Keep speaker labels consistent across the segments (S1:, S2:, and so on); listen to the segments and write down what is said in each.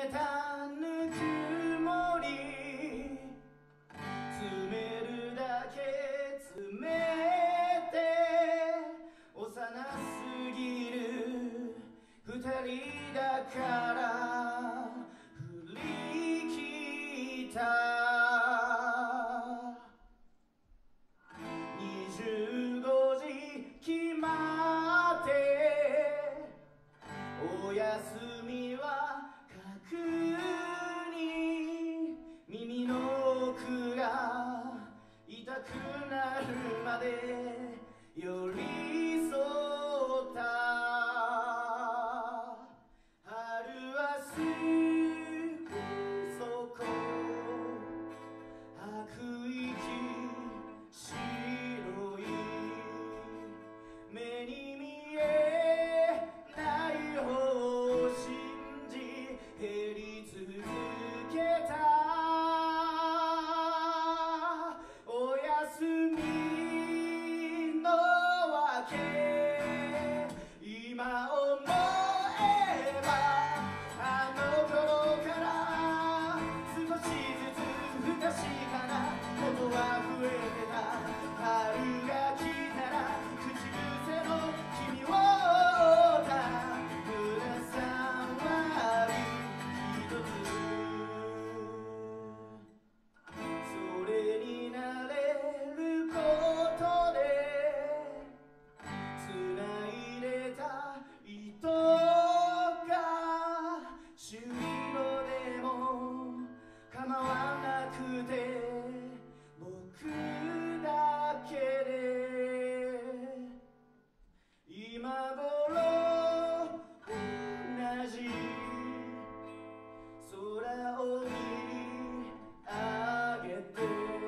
S1: めたぬくもり詰めるだけ詰めて幼すぎる二人だから振り切った25時決まってお休みは確に耳の奥が痛くなるまで寄り添った春はすぐそこ吐く息白い目に見えない方を信じ減り続けたおやすみのわけ今思えばあの頃から少しずつ不確かなことは増えてた春が来たら口癖の君をた胸触り一つそれになれることで繋いでた糸が朱色でも構わなくて僕だけで今頃同じ空を見上げて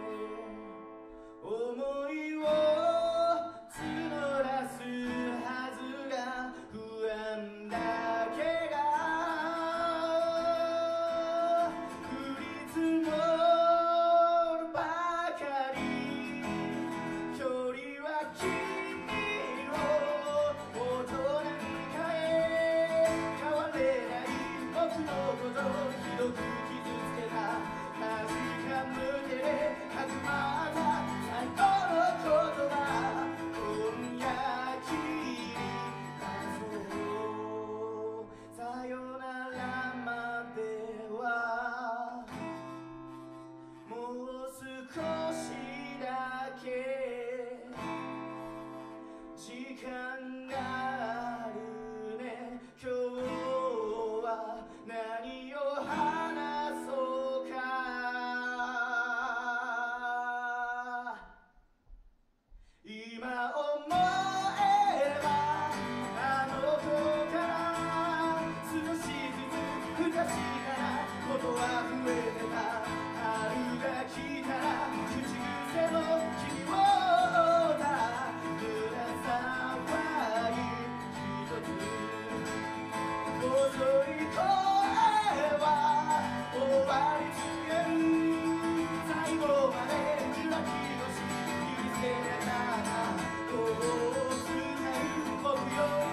S1: 思いを募らすはずが不安だけが降り積もるばかり距離は君を大人に変え変われない僕のことをひどく傷つけた確か無手でかくまった最後の言葉今夜きりだぞさよならまではもう少しだけ時間があるね今日は何を話そうか今思えばあの頃から少しずつ不確かなことは増えてた春が来たら口癖の君をだ胸触り一つ遅い声は終わり告げる最後まで受話器越し切り捨てられた大きな僕よ